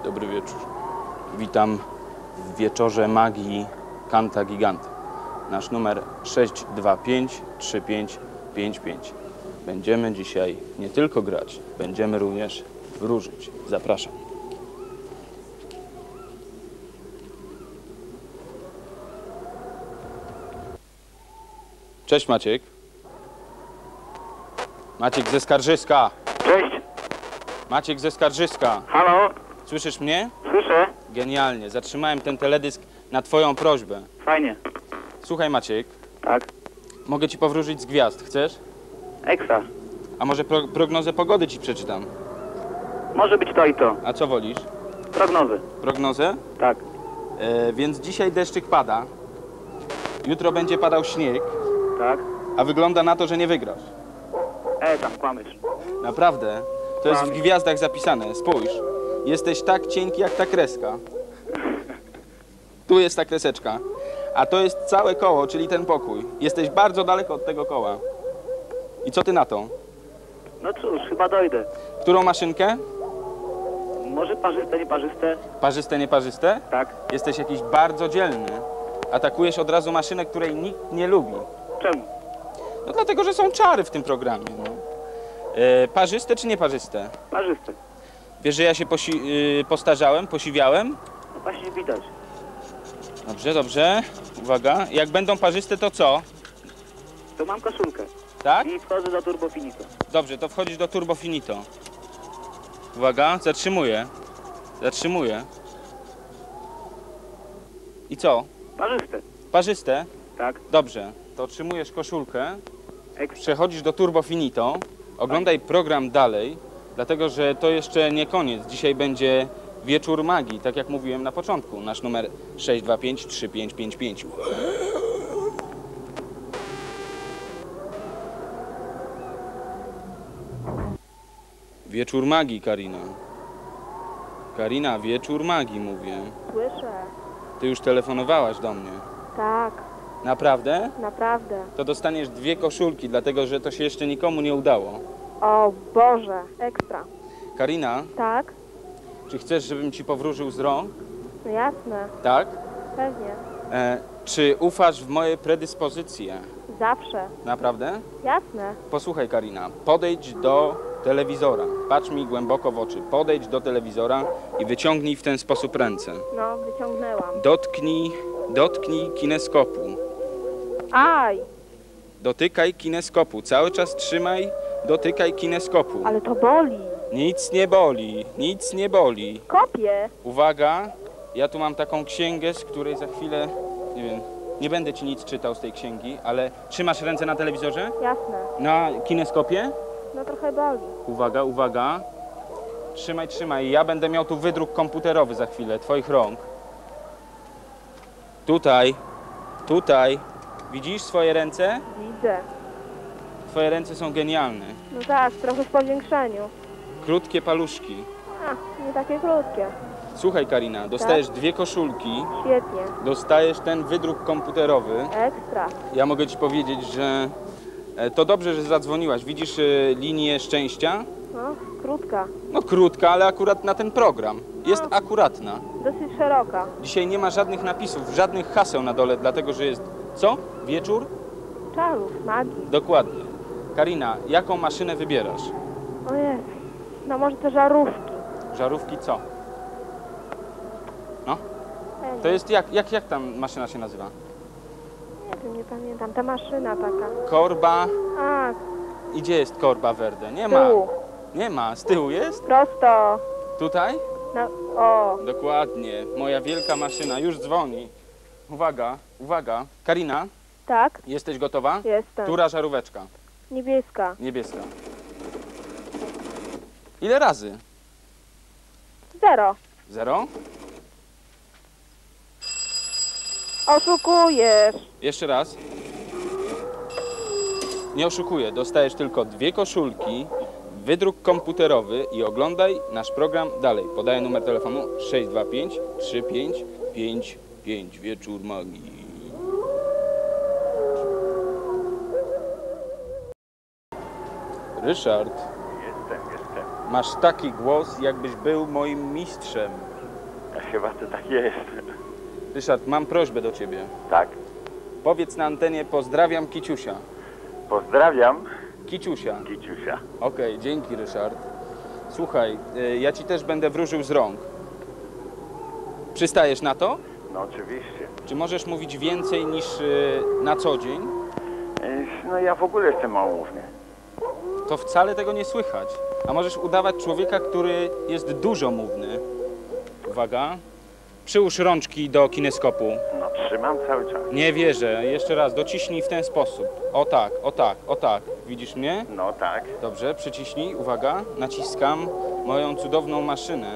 Dobry wieczór. Witam w wieczorze magii Kanta Giganta. Nasz numer 625-3555. Będziemy dzisiaj nie tylko grać, będziemy również wróżyć. Zapraszam. Cześć Maciek. Maciek ze Skarżyska. Cześć. Maciek ze Skarżyska. Halo? Słyszysz mnie? Słyszę? Genialnie. Zatrzymałem ten teledysk na twoją prośbę. Fajnie. Słuchaj Maciek, Tak. mogę ci powróżyć z gwiazd. Chcesz? Ekstra. A może prognozę pogody ci przeczytam? Może być to i to. A co wolisz? Prognozy. Prognozę? Tak. Więc dzisiaj deszczyk pada. Jutro będzie padał śnieg, Tak. a wygląda na to, że nie wygrasz. Tam kłamiesz. Naprawdę. To jest w gwiazdach zapisane. Spójrz. Jesteś tak cienki jak ta kreska. Tu jest ta kreseczka. A to jest całe koło, czyli ten pokój. Jesteś bardzo daleko od tego koła. I co ty na to? No cóż, chyba dojdę. Którą maszynkę? Może parzyste, nieparzyste? Parzyste, nieparzyste? Tak. Jesteś jakiś bardzo dzielny. Atakujesz od razu maszynę, której nikt nie lubi. Czemu? No dlatego, że są czary w tym programie. No. Parzyste czy nieparzyste? Parzyste. Wiesz, że ja się postarzałem, posiwiałem? No właśnie widać. Dobrze, dobrze. Uwaga. Jak będą parzyste, to co? To mam koszulkę. Tak? I wchodzę do Turbo Finito. Dobrze, to wchodzisz do Turbo Finito. Uwaga, zatrzymuję. Zatrzymuję. I co? Parzyste. Parzyste? Tak. Dobrze. To otrzymujesz koszulkę, Ekstra. przechodzisz do Turbo Finito, oglądaj program dalej, dlatego że to jeszcze nie koniec. Dzisiaj będzie wieczór magii, tak jak mówiłem na początku. Nasz numer 625-3555. Wieczór magii, Karina. Karina, wieczór magii, mówię. Słyszę. Ty już telefonowałaś do mnie. Tak, Naprawdę? naprawdę. To dostaniesz 2 koszulki, dlatego że to się jeszcze nikomu nie udało. O Boże, ekstra. Karina, Tak? czy chcesz, żebym ci powróżył z rąk? No jasne, Tak? pewnie. Czy ufasz w moje predyspozycje? Zawsze. Naprawdę? Jasne. Posłuchaj, Karina, podejdź do telewizora. Patrz mi głęboko w oczy. Podejdź do telewizora i wyciągnij w ten sposób ręce. No, wyciągnęłam. Dotknij kineskopu. Aj, Dotykaj kineskopu. Cały czas trzymaj, dotykaj kineskopu. ale to boli. Nic nie boli, nic nie boli. Kopię. Uwaga, ja tu mam taką księgę, z której za chwilę, nie wiem, nie będę ci nic czytał z tej księgi, ale trzymasz ręce na telewizorze? Jasne. Na kineskopie? No trochę boli. Uwaga, uwaga. Trzymaj, trzymaj. Ja będę miał tu wydruk komputerowy za chwilę, twoich rąk. Tutaj, tutaj. Widzisz swoje ręce? Widzę. Twoje ręce są genialne. No tak, trochę w powiększeniu. Krótkie paluszki. A, nie takie krótkie. Słuchaj, Karina, dostajesz 2 koszulki, Świetnie. dostajesz ten wydruk komputerowy. Ekstra. Ja mogę ci powiedzieć, że to dobrze, że zadzwoniłaś. Widzisz linię szczęścia? No, krótka. No krótka, ale akurat na ten program. Jest akuratna. Dosyć szeroka. Dzisiaj nie ma żadnych napisów, żadnych haseł na dole, dlatego że jest... Co? Wieczór? Czarów, magii. Dokładnie. Karina, jaką maszynę wybierasz? O Jezu. No może te żarówki. Żarówki co? No? Pewnie. To jest jak ta maszyna się nazywa? Nie wiem, nie pamiętam. Ta maszyna taka. Korba... A, I gdzie jest korba verde? Nie z ma. tyłu. Nie ma. Z tyłu jest? Prosto. Tutaj? No, o. Dokładnie. Moja wielka maszyna już dzwoni. Uwaga, uwaga. Karina, Tak? jesteś gotowa? Jestem. Która żaróweczka? Niebieska. Niebieska. Ile razy? 0. 0? Oszukujesz. Jeszcze raz. Nie oszukuję. Dostajesz tylko 2 koszulki, wydruk komputerowy i oglądaj nasz program dalej. Podaję numer telefonu 625-3555. Wieczór magii. Ryszard, Jestem. masz taki głos, jakbyś był moim mistrzem. chyba to tak jest. Ryszard, mam prośbę do ciebie. Tak. Powiedz na antenie pozdrawiam Kiciusia. Pozdrawiam Kiciusia. Kiciusia. Okej, dzięki Ryszard. Słuchaj, ja ci też będę wróżył z rąk. Przystajesz na to? No oczywiście. Czy możesz mówić więcej niż na co dzień? No ja w ogóle jestem małomówny. To wcale tego nie słychać. A możesz udawać człowieka, który jest dużomówny. Uwaga. Przyłóż rączki do kineskopu. No trzymam cały czas. Nie wierzę. Jeszcze raz, dociśnij w ten sposób. O tak, o tak, o tak. Widzisz mnie? No tak. Dobrze, przyciśnij. Uwaga, naciskam moją cudowną maszynę.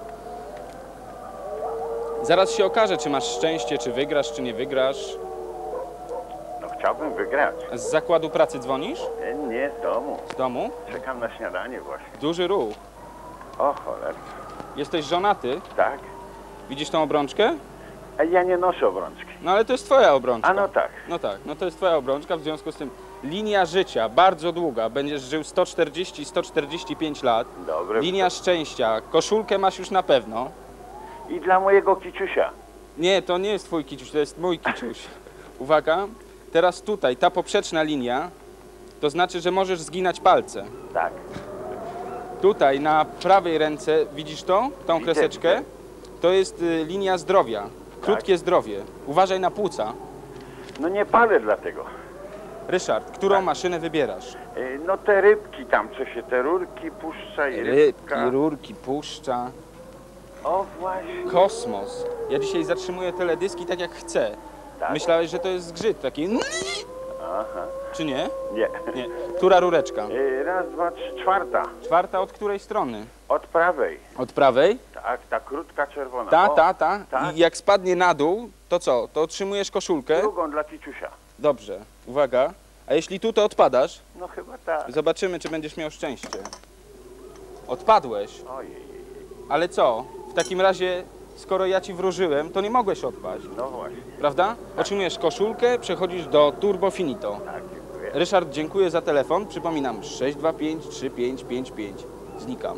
Zaraz się okaże, czy masz szczęście, czy wygrasz, czy nie wygrasz. No chciałbym wygrać. Z zakładu pracy dzwonisz? Nie z domu. Z domu? Czekam na śniadanie właśnie. Duży ruch. O cholera. Jesteś żonaty? Tak? Widzisz tą obrączkę? A ja nie noszę obrączki. No ale to jest twoja obrączka. A no tak. No tak, no to jest twoja obrączka, w związku z tym linia życia bardzo długa, będziesz żył 140-145 lat. Dobry. Linia szczęścia, koszulkę masz już na pewno. I dla mojego Kiciusia. Nie, to nie jest twój kiciuś, to jest mój kiciuś. Uwaga, teraz tutaj, ta poprzeczna linia, to znaczy, że możesz zginać palce. Tak. Tutaj na prawej ręce, widzisz to? Tą Widzę, kreseczkę? widzę. To jest linia zdrowia, krótkie zdrowie. Uważaj na płuca. No nie palę dlatego. Ryszard, którą Tak. maszynę wybierasz? No te rybki tam, co się te rurki puszcza i Rybki, rybka. rurki, puszcza. O właśnie. Kosmos. Ja dzisiaj zatrzymuję teledyski tak jak chcę. Tak. Myślałeś, że to jest zgrzyt taki. Aha. Czy nie? Nie. Nie. Która rureczka? Raz, dwa, trzy, czwarta. Czwarta od której strony? Od prawej. Od prawej? Tak, ta krótka czerwona. Ta, O, ta, ta. tak. I jak spadnie na dół, to co? To otrzymujesz koszulkę? Drugą dla Kiciusia. Dobrze. Uwaga. A jeśli tu, to odpadasz? No chyba tak. Zobaczymy, czy będziesz miał szczęście. Odpadłeś. Ojej. Ale co? W takim razie, skoro ja ci wróżyłem, to nie mogłeś odpaść. No właśnie. Prawda? Otrzymujesz koszulkę, przechodzisz do Turbo Finito. Tak, dziękuję. Ryszard, dziękuję za telefon. Przypominam, 625-3555. Znikam.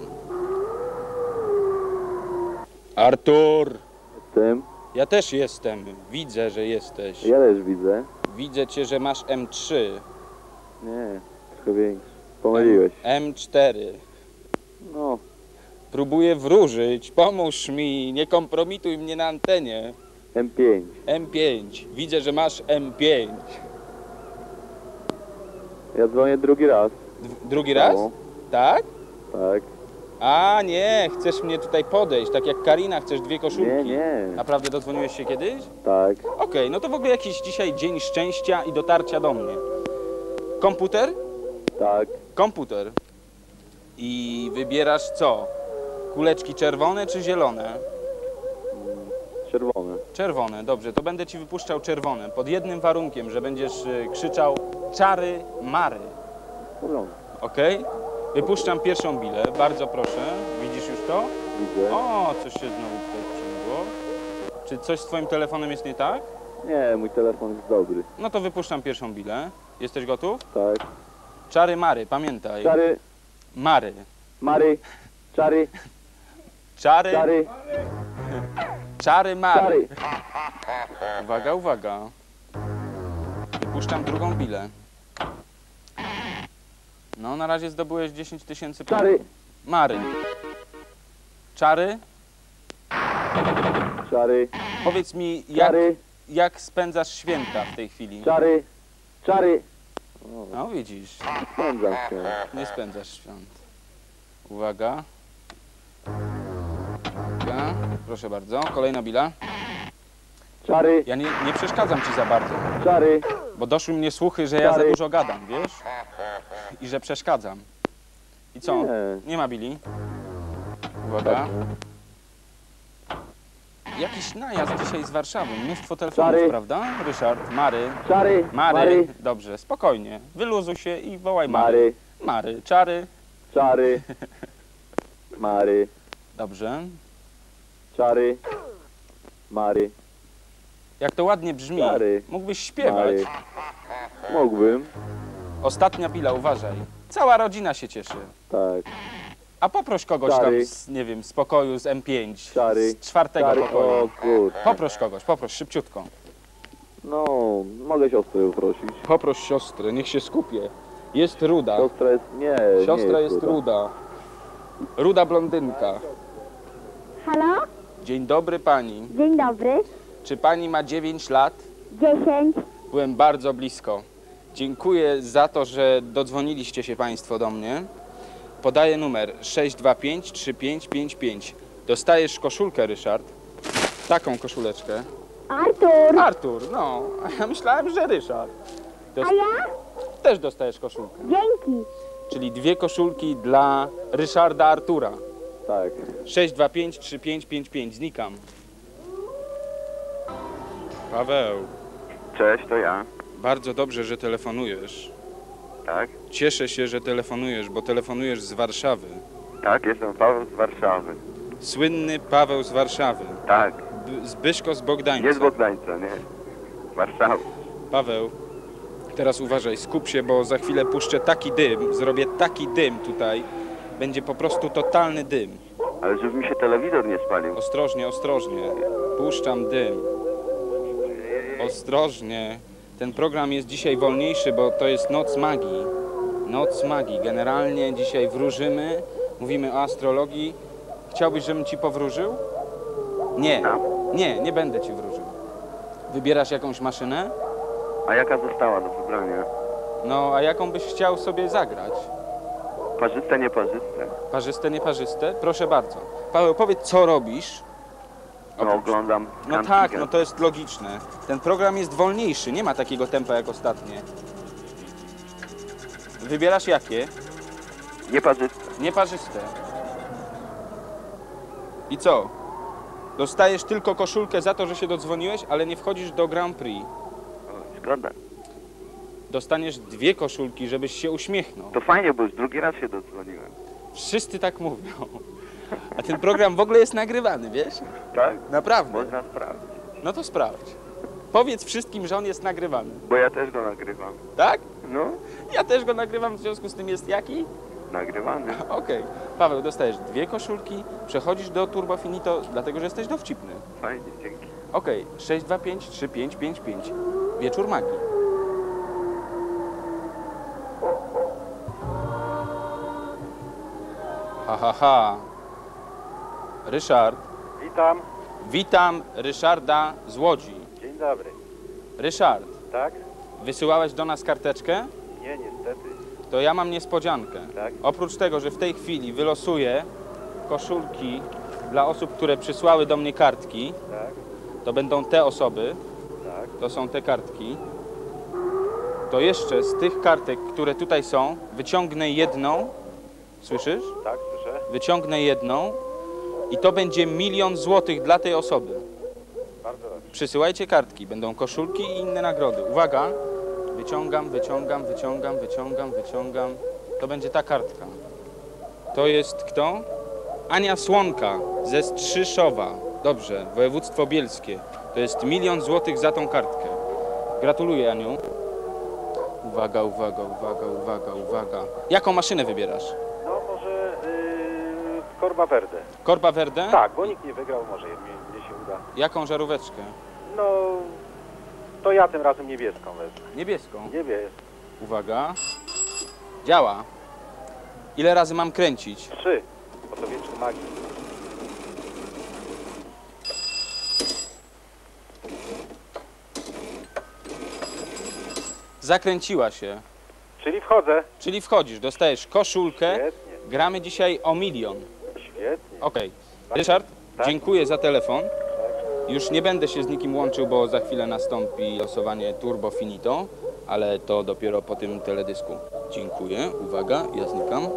Artur! Jestem. Ja też jestem. Widzę, że jesteś. Ja też widzę. Widzę cię, że masz M3. Nie, trochę większy. Pomyliłeś. M4. No, Próbuję wróżyć. Pomóż mi. Nie kompromituj mnie na antenie. M5. M5. Widzę, że masz M5. Ja dzwonię drugi raz. Drugi raz? No, Tak? tak. A nie, chcesz mnie tutaj podejść, tak jak Karina, chcesz dwie koszulki. Nie, nie. Naprawdę dodzwoniłeś się kiedyś? Tak. Okej, no to w ogóle jakiś dzisiaj dzień szczęścia i dotarcia do mnie. Komputer? Tak. Komputer. I wybierasz co? Kuleczki czerwone czy zielone? Czerwony. Czerwone, dobrze, to będę ci wypuszczał czerwone. Pod jednym warunkiem, że będziesz krzyczał czary mary. Porządek. Okej? Wypuszczam pierwszą bilę, bardzo proszę. Widzisz już to? Widzę. O, coś się znowu tutaj przemogło. Czy coś z twoim telefonem jest nie tak? Nie, mój telefon jest dobry. No to wypuszczam pierwszą bilę. Jesteś gotów? Tak. Czary mary, pamiętaj. Czary, Mary. Mary, czary, Czary, czary, czary mary. czary. Uwaga, uwaga. Wypuszczam drugą bilę. No, na razie zdobyłeś 10 000 punktów. Czary, Mary. Czary? czary, Powiedz mi, czary, jak spędzasz święta w tej chwili? czary, czary. No widziś, Spędzam się. nie spędzasz świąt. Uwaga. Uwaga. Proszę bardzo, kolejna bila. Czary, Ja nie przeszkadzam ci za bardzo, czary, bo doszły mnie słuchy, że ja za Czary. dużo gadam, wiesz? I że przeszkadzam. I co? Nie. Nie ma bili? Uwaga. Jakiś najazd dzisiaj z Warszawy. Mnóstwo telefonów, Czary. prawda? Ryszard, Mary. czary, Mary. Mary, Dobrze, spokojnie. Wyluzuj się i wołaj Mary. Mary, Mary. Czary. czary, Mary, Dobrze. czary, Mary, Jak to ładnie brzmi. Czary. Mógłbyś śpiewać. Mary. Mógłbym. Ostatnia pila, uważaj. Cała rodzina się cieszy. Tak. A poproś kogoś Czary. tam z, nie wiem, z pokoju z M5, Czary. z 4. Czary, pokoju. o kur... Poproś kogoś, poproś, szybciutko. No, mogę siostrę poprosić. Poproś siostrę, niech się skupie. Jest ruda. Siostra jest... Nie, Siostra nie jest ruda. Ruda blondynka. Halo? Dzień dobry pani. Dzień dobry. Czy pani ma 9 lat? 10. Byłem bardzo blisko. Dziękuję za to, że dodzwoniliście się państwo do mnie. Podaję numer 625-3555. Dostajesz koszulkę, Ryszard. Taką koszuleczkę. Artur. Artur, no. A ja myślałem, że Ryszard. A ja? Też dostajesz koszulkę. Dzięki. Czyli 2 koszulki dla Ryszarda Artura. Tak. 625-3555. Znikam. Paweł, Cześć, to ja. bardzo dobrze, że telefonujesz. Tak? Cieszę się, że telefonujesz, bo telefonujesz z Warszawy. Tak, jestem Paweł z Warszawy. Słynny Paweł z Warszawy. Tak. Zbyszko z Bogdańca. Nie z Bogdańca, nie. Warszawy. Paweł, teraz uważaj, skup się, bo za chwilę puszczę taki dym, zrobię taki dym tutaj. Będzie po prostu totalny dym. Ale żeby mi się telewizor nie spalił. Ostrożnie, ostrożnie. Puszczam dym. Ostrożnie. Ten program jest dzisiaj wolniejszy, bo to jest Noc Magii. Noc Magii. Generalnie dzisiaj wróżymy, mówimy o astrologii. Chciałbyś, żebym ci powróżył? Nie, nie będę ci wróżył. Wybierasz jakąś maszynę? A jaka została do wybrania? No, a jaką byś chciał sobie zagrać? Parzyste, nieparzyste? Parzyste, nieparzyste? Proszę bardzo. Paweł, powiedz, co robisz? No, oglądam. No Camp tak, Weekend. no to jest logiczne. Ten program jest wolniejszy, nie ma takiego tempa jak ostatnie. Wybierasz jakie? Nieparzyste. Nieparzyste. I co? Dostajesz tylko koszulkę za to, że się dodzwoniłeś, ale nie wchodzisz do Grand Prix. O, szkoda. Dostaniesz 2 koszulki, żebyś się uśmiechnął. To fajnie, bo już drugi raz się dodzwoniłem. Wszyscy tak mówią. A ten program w ogóle jest nagrywany, wiesz? Tak? Naprawdę. Można sprawdzić. No to sprawdź. Powiedz wszystkim, że on jest nagrywany. Bo ja też go nagrywam. Tak? No, Ja też go nagrywam, w związku z tym jest jaki? nagrywany. Okej. Paweł, dostajesz 2 koszulki, przechodzisz do Turbo Finito, dlatego że jesteś dowcipny. Fajnie, dzięki. Okej, 625-3555. Wieczór magii. Ha, ha, ha. Ryszard. Witam. Witam Ryszarda z Łodzi. Dzień dobry. Ryszard, Tak? wysyłałeś do nas karteczkę? Nie, niestety. To ja mam niespodziankę. Tak? Oprócz tego, że w tej chwili wylosuję koszulki dla osób, które przysłały do mnie kartki, Tak? to będą te osoby, Tak? to są te kartki, to jeszcze z tych kartek, które tutaj są, wyciągnę jedną, słyszysz? Tak, słyszę. Wyciągnę jedną i to będzie 1 000 000 złotych dla tej osoby. Bardzo dobrze. Przysyłajcie kartki, będą koszulki i inne nagrody. Uwaga, wyciągam. To będzie ta kartka. To jest kto? Ania Słonka ze Strzyszowa. Dobrze, województwo bielskie. To jest 1 000 000 złotych za tą kartkę. Gratuluję, Aniu. Uwaga. Jaką maszynę wybierasz? No może Korba Verde. Korba Verde? Tak, bo nikt nie wygrał, może mnie się uda. Jaką żaróweczkę? No, to ja tym razem niebieską wezmę. Niebieską. Niebieską. Uwaga. Działa. Ile razy mam kręcić? 3. Bo to wieczór magii. Zakręciła się. Czyli wchodzę. Czyli wchodzisz, dostajesz koszulkę. Świetnie. Gramy dzisiaj o 1 000 000. Świetnie. Okej. Ryszard, Tak? dziękuję za telefon. Już nie będę się z nikim łączył, bo za chwilę nastąpi losowanie Turbo Finito, ale to dopiero po tym teledysku. Dziękuję. Uwaga, ja znikam.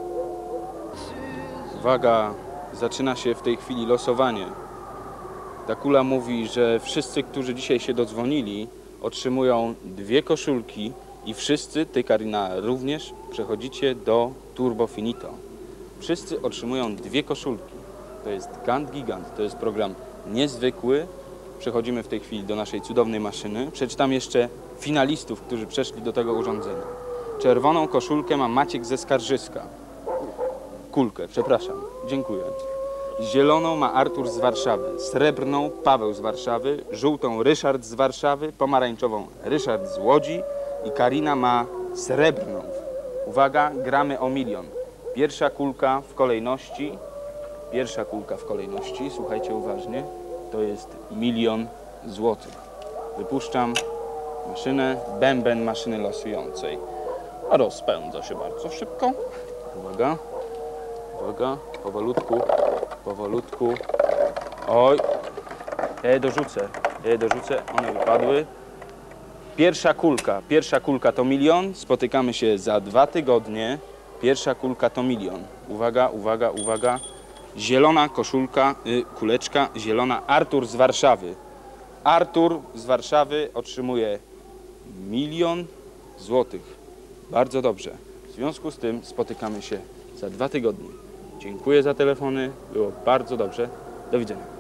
Uwaga, zaczyna się w tej chwili losowanie. Ta kula mówi, że wszyscy, którzy dzisiaj się dodzwonili, otrzymują 2 koszulki i wszyscy, ty Karina również, przechodzicie do Turbo Finito. Wszyscy otrzymują 2 koszulki. To jest Gigant, to jest program niezwykły. Przechodzimy w tej chwili do naszej cudownej maszyny. Przeczytam jeszcze finalistów, którzy przeszli do tego urządzenia. Czerwoną koszulkę ma Maciek ze Skarżyska. kulkę, przepraszam. Dziękuję. Zieloną ma Artur z Warszawy, srebrną Paweł z Warszawy, żółtą Ryszard z Warszawy, pomarańczową Ryszard z Łodzi i Karina ma srebrną. Uwaga, gramy o 1 000 000. Pierwsza kulka w kolejności, słuchajcie uważnie, to jest 1 000 000 złotych. Wypuszczam maszynę, bęben maszyny losującej. Rozpędza się bardzo szybko. Uwaga, uwaga, powolutku. Oj, ja je dorzucę, one wypadły. Pierwsza kulka to 1 000 000, spotykamy się za 2 tygodnie. Pierwsza kulka to 1 000 000. Uwaga. Zielona koszulka, kuleczka zielona, Artur z Warszawy. Artur z Warszawy otrzymuje 1 000 000 złotych. Bardzo dobrze. W związku z tym spotykamy się za 2 tygodnie. Dziękuję za telefony, było bardzo dobrze. Do widzenia.